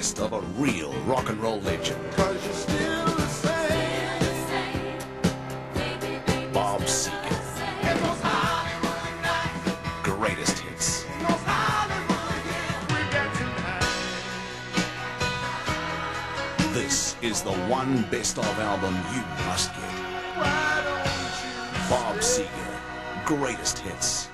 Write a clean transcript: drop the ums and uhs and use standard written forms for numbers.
best of a real rock and roll legend. 'Cause you're still the same. Bob Seger. And those Hollywood nights, Greatest hits. those Hollywood hits we got tonight. This is the one best of album you must get. Why don't you Bob say Seger. Greatest hits.